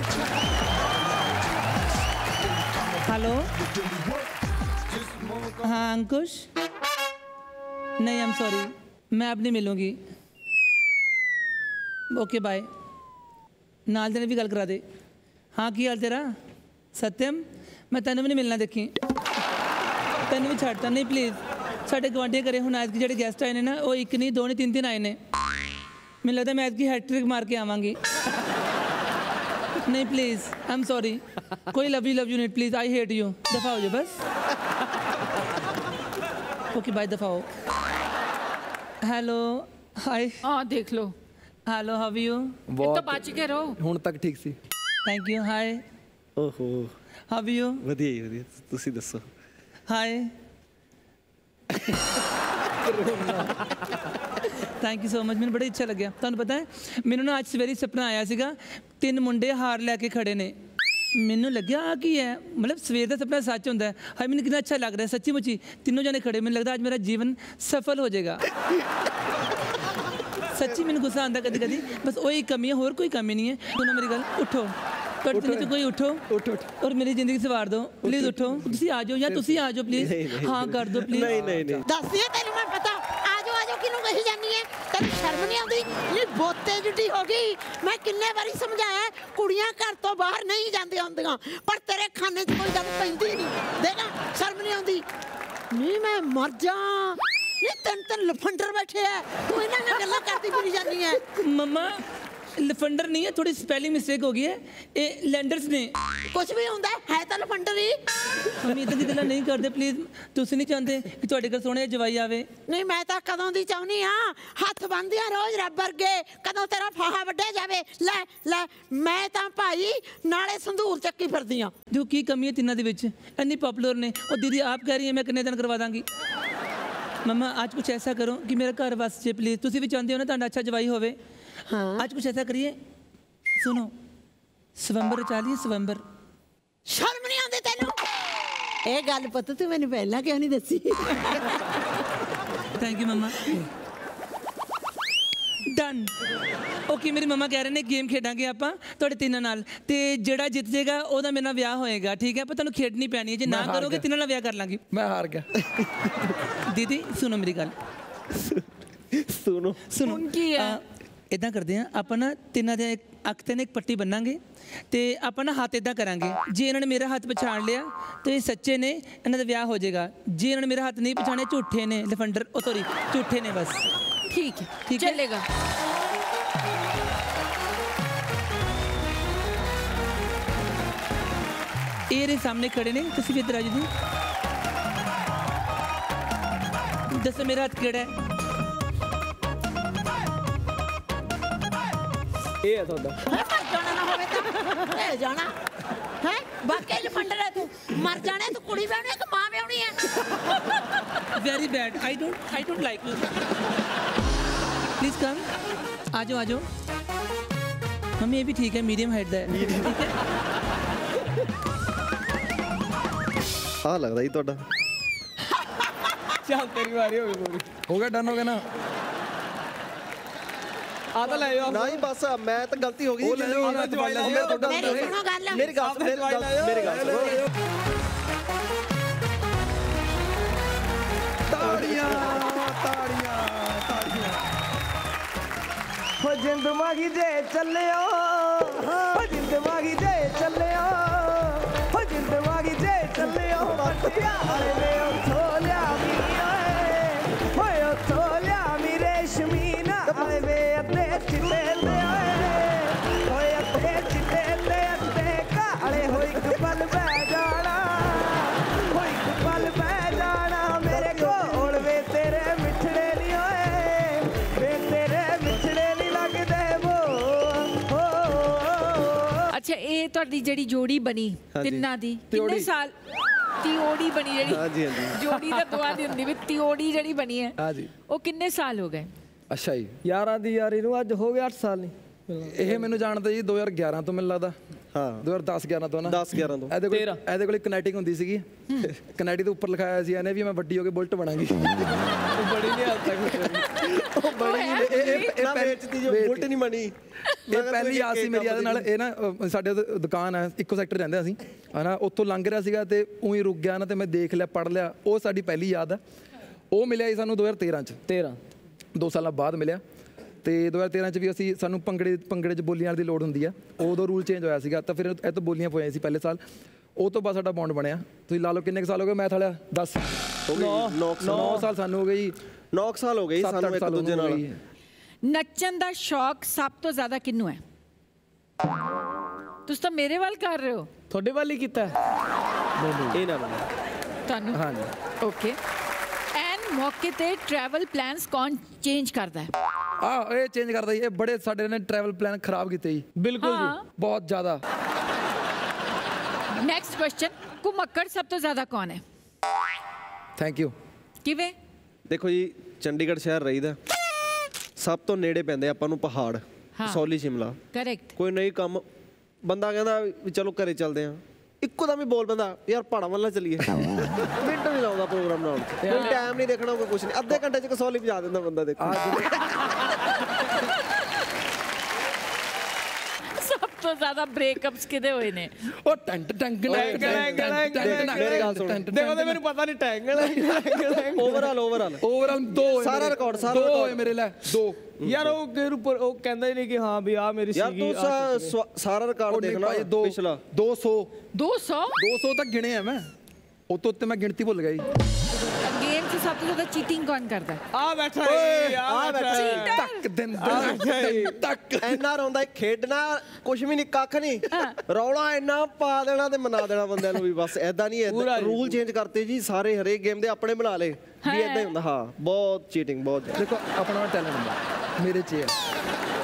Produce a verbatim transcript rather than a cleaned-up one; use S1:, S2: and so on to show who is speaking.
S1: Hello हाँ अंकुश, नहीं आई am sorry, मैं अब नहीं मिलूँगी। Okay bye. नाल देने भी गल करा दे। हाँ की हाल तेरा सत्यम, मैं तेन भी नहीं मिलना, देखी तेन भी छड्डता नहीं प्लीज़। साढ़े गुआढ़िया घरे हुण ऐतकी जिहड़े गेस्ट आए ने ना, वो एक नहीं दो नहीं तीन तीन आए ने। मैनूं लगदा मैं ऐतकी हैट्रिक मार के आवांगी। नहीं प्लीज़ आई एम सॉरी, कोई लव यू लव यू नहीं प्लीज़, आई हेट यू, दफा हो जाओ बस। ओके बाय, दफा हो। Hello hi.
S2: हाँ देख लो।
S1: Hello how are you?
S2: तो बच के रहो।
S3: ਹੁਣ ਤੱਕ ਠੀਕ ਸੀ।
S1: Thank you. हाय
S3: ਓਹੋ
S1: हाउ आर यू?
S3: ਵਧੀਆ ਹੀ ਵਧੀਆ, ਤੁਸੀਂ ਦੱਸੋ।
S1: Hi thank you so much, मैंने बड़ा अच्छा लग्या। तुहानूं पता है मैनूं ना अज सवेरे सपना आया सीगा, तीन मुंडे हार लैके खड़े ने। मैनूं लग्या आ की है, मतलब सवेर का सपना सच होंदा है। हाय मैनूं कितना अच्छा लग रहा है सच्ची मुच्ची, तीनों जने खड़े। मैनूं लगदा अज मेरा जीवन सफल हो जाएगा। सच्ची मैनूं गुस्सा आंदा कदी कदी, बस वही कमी है, होर कोई कमी नहीं है। सुनो मेरी गल, उठो पर तीनों कोई उठो
S3: उठ उठ
S1: और मेरी जिंदगी सवार दो प्लीज़। उठो तुसी आ जाओ, या तुसी आ जाओ प्लीज़, हाँ कर दो प्लीज़।
S3: नहीं नहीं नहीं
S4: दस दिए तेन मैं पता, आ जाओ आ जाओ किनू कही जानी है, तेन शर्म नहीं आती? ये बोते जुटी हो गई। मैं किन्ने बारी समझाया कुड़ियां घर तो बाहर नहीं जाती होंदियां, पर तेरे खाने च कोई गल पैंदी नहीं। देखा शर्म नहीं आती? नहीं मैं मर जा, नहीं तेन तेन लफंडर बैठे है, तू इन्हां नाल गल्लां करदी फिरी जानी है।
S1: मम्मा लफंडर नहीं है, थोड़ी स्पेलिंग मिस्टेक हो गई है, ये लैंडर्स ने।
S4: कुछ भी होंदा है तो लफंडर ही।
S1: मम्मी इदां दी गल्लां नहीं करदे प्लीज़। तुसीं नहीं चाहते कि तुहाडे घर सोहणे जवाई आवे?
S4: नहीं मैं तो कदों दी चाहनी हाँ, हथ बनदियां रोज रब वर्गे, कदों तेरा फाहा वड्डे जावे। लै लै मैं तो भाई नाले संदूर चक्की फिरदी हां।
S1: जो की कमी है तिन्हां दे विच, इन्नी पॉपुलर ने। और दीदी आप कह रही हैं मैं कितने दिन करवा दांगी। मम्मा आज कुछ ऐसा करो कि मेरा घर वस जाए प्लीज़। तुसीं भी चाहते हो ना तुहाडा अच्छा जवाई होवे।
S4: हाँ
S1: आज कुछ ऐसा करिए, सुनो स्वयंवर रचा लिए, स्वयंवर।
S4: शर्म नहीं आती तेनू? ये गल पुत तू मैनू पहला क्यों नहीं दसी?
S1: थैंक यू मम्मा। डन। ओके मेरी मम्मा कह रहे ने गेम खेडांगे आपां तुहाडे तिन्नां नाल, ते जेड़ा जित जाएगा ओहदा मेरे नाल विआह होएगा, ठीक है? पर तुहानूं खेडनी पैनी है, जे ना करोगे तिन्नां नाल विआह कर लांगी।
S3: मैं हार गया।
S1: दीदी सुनो मेरी गल,
S3: सुनो
S1: सुनो
S2: की है?
S1: इदां करदे आ आपां ना तिन्नां दे अख ते एक पट्टी बन्नांगे, ते आपां ना हाथ इदां करांगे। जे इन्होंने मेरा हाथ पछाण लिया तो ये सच्चे ने, इन्हां दा विआह हो जाएगा। जे इन्होंने मेरा हाथ नहीं पछाणिया झूठे ने, लफंडर ओ सॉरी झूठे ने बस।
S2: ठीक है
S1: ठीक है?
S2: चलेगा।
S1: ये सामने खड़े ने, तुसीं भी इधर आ जाओ। दसो मेरा हाथ केड़ा है?
S3: ਇਹ ਹੈ ਤੁਹਾਡਾ।
S4: मर जाना ना होवे तो ए जाना है बाकी लफंडर है तू। मर जाने तू, कुड़ी ब्याहनी कि मां ब्याहनी है?
S1: Very bad, I don't I don't like you. Please come, आ जाओ आ जाओ। मम्मी ये भी ठीक है, मीडियम हाइट दा है, ठीक है?
S3: ਆ ਲੱਗਦਾ ਜੀ ਤੁਹਾਡਾ।
S5: ਚੱਲ ਤੇਰੀ ਵਾਰੀ ਹੋ ਗਈ ਪੂਰੀ।
S3: ਹੋ ਗਿਆ ਡਨ ਹੋ ਗਿਆ ਨਾ।
S5: ਆ ਤਾਂ ਲੈ ਜਾਓ।
S3: ਨਾ ਹੀ ਬਸ ਮੈਂ ਤਾਂ ਗਲਤੀ ਹੋ ਗਈ।
S5: ਉਹ ਲੈ ਜਾਓ, ਮੈਂ ਦਵਾਈ ਲੈ ਜਾਓ।
S4: मेरी सुनो गल,
S3: ਮੇਰੀ ਗੱਲ ਮੇਰੀ ਗੱਲ ਮੇਰੀ ਗੱਲ ਸੁਣੋ।
S5: ਤਾੜੀਆਂ ਤਾੜੀਆਂ ਤਾੜੀਆਂ। ਹੋ ਜਿੰਦ ਮਾਗੀ ਜੇ ਚੱਲਿਓ, ਹੋ ਜਿੰਦ ਮਾਗੀ ਜੇ ਚੱਲਿਓ, ਹੋ ਜਿੰਦ ਮਾਗੀ ਜੇ ਚੱਲਿਓ। ਬੱਤਿਆ ਵਾਲੇ ਵੇ ਉੱਥੋਂ ਲਿਆਵੀਂ ਓਏ, ਹੋਏ ਉੱਥੋਂ ਲਿਆਵੀਂ ਰੇਸ਼ਮੀ ਨਾ ਆਏ ਵੇ ਅੱਧੇ ਚਿੱਟੇ ਦੇ ਓਏ, ਹੋਏ ਅੱਧੇ ਚਿੱਟੇ ਦੇ ਅੱਧੇ ਕਾਲੇ। ਹੋਈ ਇੱਕ ਪਲ ਬਹਿ ਜਾਣਾ, ਹੋਈ ਇੱਕ ਪਲ ਬਹਿ ਜਾਣਾ ਮੇਰੇ ਕੋਲ ਵੇ ਤੇਰੇ ਮਿੱਠੜੇ ਨਹੀਂ ਓਏ, ਵੇ ਤੇਰੇ ਮਿੱਠੜੇ ਨਹੀਂ ਲੱਗਦੇ ਵੋ।
S2: अच्छा ये ਤੁਹਾਡੀ ਜਿਹੜੀ ਜੋੜੀ ਬਣੀ ਤਿੰਨਾਂ ਦੀ ਕਿੰਨੇ ਸਾਲ? ਤਿਓੜੀ ਬਣੀ ਜਿਹੜੀ।
S3: ਹਾਂਜੀ ਹਾਂਜੀ।
S2: ਜੋੜੀ ਤਾਂ ਦੁਆ ਦੀ ਹੁੰਦੀ ਵੀ ਤਿਓੜੀ ਜਿਹੜੀ ਬਣੀ ਹੈ,
S5: ਹਾਂਜੀ
S2: ਉਹ ਕਿੰਨੇ ਸਾਲ ਹੋ ਗਏ?
S3: ਅੱਛਾ ਜੀ।
S5: ਯਾਰਾਂ ਦੀ ਯਾਰੀ ਨੂੰ ਅੱਜ ਹੋ ਗਿਆ ਅੱਠ ਸਾਲ ਨਹੀਂ।
S3: ਇਹ ਮੈਨੂੰ ਜਾਣਦਾ ਜੀ ਦੋ ਹਜ਼ਾਰ ਗਿਆਰਾਂ ਤੋਂ ਮੈਨੂੰ ਲੱਗਦਾ। ਹਾਂ ਦੋ ਹਜ਼ਾਰ ਦਸ ਗਿਆਰਾਂ ਤੋਂ ਨਾ। ਦਸ ਗਿਆਰਾਂ ਤੋਂ। ਇਹਦੇ ਕੋਲ ਇਹਦੇ ਕੋਲ ਕਨੈਟਿਕ ਹੁੰਦੀ ਸੀਗੀ। ਕਨੈਟਿਕ ਦੇ ਉੱਪਰ ਲਿਖਾਇਆ ਸੀ ਇਹਨੇ ਵੀ ਮੈਂ ਵੱਡੀ ਹੋ ਕੇ ਬੁਲਟ ਬਣਾਂਗੀ। ਉਹ ਬੜੀ ਨਹੀਂ ਹਾਲ ਤੱਕ ਉਹ ਬੜੀ ਨਹੀਂ, ਇਹ ਇਹ ਵੇਚਦੀ ਜੋ ਬੁਲਟ ਨਹੀਂ ਬਣੀ। ਇਹ ਪਹਿਲੀ ਯਾਦ ਸੀ ਮੇਰੀ ਇਹਦੇ ਨਾਲ। ਇਹ ਨਾ ਅ, ਸਾਡੇ ਉਧਰ ਦੁਕਾਨ ਹੈ, ਇੱਕੋ ਸੈਕਟਰ ਰਹਿੰਦੇ ਅਸੀਂ ਹਨਾ, ਉੱਥੋਂ ਲੰਘ ਰਿਹਾ ਸੀਗਾ ਤੇ ਉਹੀ ਰੁਕ ਗਿਆ ਨਾ, ਤੇ ਮੈਂ ਦੇਖ ਲਿਆ, ਪੜ੍ਹ ਲਿਆ। ਉਹ ਸਾਡੀ ਪਹਿਲੀ ਯਾਦ ਆ। ਉਹ ਮਿਲਿਆ ਸੀ ਸਾਨੂੰ ਦੋ ਹਜ਼ਾਰ ਤੇਰਾਂ 'ਚ,
S5: ਤੇਰਾਂ
S3: ਦੋ ਸਾਲਾਂ ਬਾਅਦ ਮਿਲਿਆ। ਤੇ ਦੋ ਹਜ਼ਾਰ ਤੇਰਾਂ 'ਚ ਵੀ ਅਸੀਂ ਸਾਨੂੰ ਭੰਗੜੇ ਭੰਗੜੇ 'ਚ ਬੋਲੀਆਂ ਦੀ ਲੋੜ ਹੁੰਦੀ ਆ, ਉਦੋਂ ਰੂਲ ਚੇਂਜ ਹੋਇਆ ਸੀਗਾ, ਤਾਂ ਫਿਰ ਇਹ ਤੋਂ ਬੋਲੀਆਂ ਪਵਾਈਆਂ ਸੀ ਪਹਿਲੇ ਸਾਲ। ਉਹ ਤੋਂ ਬਾਅਦ ਸਾਡਾ ਬੌਂਡ ਬਣਿਆ। ਤੁਸੀਂ ਲਾ ਲਓ ਕਿੰਨੇ ਕੁ ਸਾਲ ਹੋ ਗਏ ਮੈਥ ਵਾਲਿਆ? ਦਸ ਨੌ ਸਾਲ ਸਾਨੂੰ ਹੋ ਗਏ ਜੀ।
S6: ਨੌ ਸਾਲ ਹੋ ਗਏ ਸਾਨੂੰ ਇੱਕ ਦੂਜੇ ਨਾਲ।
S2: ਨੱਚਣ ਦਾ ਸ਼ੌਕ ਸਭ ਤੋਂ ਜ਼ਿਆਦਾ ਕਿਹਨੂੰ ਹੈ? ਤੁਸੀਂ ਤਾਂ ਮੇਰੇ ਵੱਲ ਕਰ ਰਹੇ ਹੋ।
S5: ਤੁਹਾਡੇ ਵੱਲ ਹੀ ਕੀਤਾ
S6: ਇਹ ਨਾ ਬਣਾ
S2: ਤੁਹਾਨੂੰ?
S3: ਹਾਂਜੀ।
S2: ਓਕੇ। ਐਨ ਮੌਕੇ ਤੇ ਟਰੈਵਲ ਪਲਾਨਸ ਕੌਣ ਚੇਂਜ ਕਰਦਾ ਹੈ?
S3: ਆ ਇਹ ਚੇਂਜ ਕਰਦਾ ਜੀ। ਇਹ ਬੜੇ ਸਾਡੇ ਨੇ ਟਰੈਵਲ ਪਲਾਨ ਖਰਾਬ ਕੀਤੇ ਜੀ,
S5: ਬਿਲਕੁਲ ਜੀ,
S3: ਬਹੁਤ ਜ਼ਿਆਦਾ।
S2: ਨੈਕਸਟ ਕੁਐਸਚਨ, ਘੁਮੱਕੜ ਸਭ ਤੋਂ ਜ਼ਿਆਦਾ ਕੌਣ ਹੈ?
S3: Thank you.
S2: ਕਿਵੇਂ?
S6: ਦੇਖੋ ਜੀ, ਚੰਡੀਗੜ੍ਹ ਸ਼ਹਿਰ ਰਹੀਦਾ, ਸਭ ਤੋਂ ਨੇੜੇ ਪੈਂਦੇ ਆਪਾਂ ਨੂੰ ਪਹਾੜ, ਕਸੌਲੀ, ਸ਼ਿਮਲਾ।
S2: ਕਰੈਕਟ।
S6: ਕੋਈ ਨਹੀਂ ਕੰਮ, ਬੰਦਾ ਕਹਿੰਦਾ ਵੀ ਚਲੋ ਘਰੇ ਚੱਲਦੇ ਆ, ਇੱਕੋ ਦਮ ਹੀ ਬੋਲ ਪੈਂਦਾ ਯਾਰ ਪਹਾੜਾਂ ਵੱਲ ਚੱਲੀਏ। ਮਿੰਟ ਨਹੀਂ ਲਾਉਂਦਾ ਪ੍ਰੋਗਰਾਮ ਬਣਾਉਣ 'ਚ, ਕੋਈ ਟਾਈਮ ਨਹੀਂ ਦੇਖਣਾ, ਕੋਈ ਕੁਛ ਨਹੀਂ, ਅੱਧੇ ਘੰਟੇ 'ਚ ਕਸੌਲੀ ਪਹੁੰਚਾ ਦਿੰਦਾ ਬੰਦਾ। ਦੇਖੋ
S2: ਸਭ ਤੋਂ ਜ਼ਿਆਦਾ ਬ੍ਰੇਕਅਪਸ ਕਿਹਦੇ ਹੋਏ ਨੇ?
S3: ਉਹ ਟੰਟ ਟੰਗ
S6: ਮੇਰੀ ਗੱਲ ਸੁਣ,
S5: ਦੇਖੋ ਤੇ ਮੈਨੂੰ ਪਤਾ ਨਹੀਂ ਟੈਂਗਲ
S6: ਓਵਰਆਲ ਓਵਰਆਲ
S3: ਓਵਰਆਲ ਦੋ ਹੋਏ
S6: ਸਾਰਾ
S3: ਮੇਰੇ।
S6: ਰਿਕਾਰਡ, ਸਾਰਾ
S3: ਦੋ
S6: ਰਿਕਾਰਡ।
S3: ਹੋਏ ਮੇਰੇ ਲੈ, ਦੋ।
S5: ਯਾਰ ਉਹ ਕਿਹਨੂੰ ਪਰ ਉਹ ਕਹਿੰਦਾ ਹੀ ਨਹੀਂ ਕਿ ਹਾਂ ਵੀ ਆ ਮੇਰੀ
S6: ਯਾਰ
S5: ਸੀਗੀ।
S6: ਤੂੰ ਸਾ- ਸਵਾ- ਸਾਰਾ ਰਿਕਾਰਡ ਦੇਖਣਾ
S3: ਦੋ
S6: ਪਿਛਲਾ।
S3: ਦੋ ਸੌ
S2: ਦੋ ਸੌ
S3: ਦੋ ਸੌ ਤੱਕ ਗਿਣੇ ਆ ਮੈਂ, ਉਹ ਤੋਂ ਉੱਤੇ ਮੈਂ ਗਿਣਤੀ ਭੁੱਲ ਗਿਆ ਜੀ।
S2: ਗੇਮ 'ਚ ਸਭ ਤੋਂ ਜ਼ਿਆਦਾ ਚੀਟਿੰਗ ਕੌਣ ਕਰਦਾ?
S5: ਆ ਬੈਠਾ ਏ, ਆ ਬੈਠਾ ਏ।
S3: ਤੱਕ ਦਿਨ ਦਿਨ ਤੱਕ
S6: ਇੰਨਾ ਰੋਂਦਾ, ਖੇਡਣਾ ਕੁਛ ਵੀ ਨਹੀਂ, ਕੱਖ ਨਹੀਂ, ਰੌਲਾ ਇੰਨਾ ਪਾ ਦੇਣਾ ਤੇ ਮਨਾ ਦੇਣਾ ਬੰਦਿਆਂ ਨੂੰ ਵੀ ਬਸ ਐਦਾਂ ਨਹੀਂ। ਐਦਾਂ ਰੂਲ ਚੇਂਜ ਕਰਤੇ ਜੀ ਸਾਰੇ, ਹਰੇਕ ਗੇਮ ਦੇ ਆਪਣੇ ਬਣਾ ਲਏ ਵੀ ਐਦਾਂ ਹੀ ਹੁੰਦਾ। ਹਾਂ ਬਹੁਤ ਚੀਟਿੰਗ, ਬਹੁਤ।
S3: ਦੇਖੋ ਆਪਣਾ ਟੈਲੈਂਟ ਹੁੰਦਾ ਮੇਰੇ 'ਚ ਹੈ।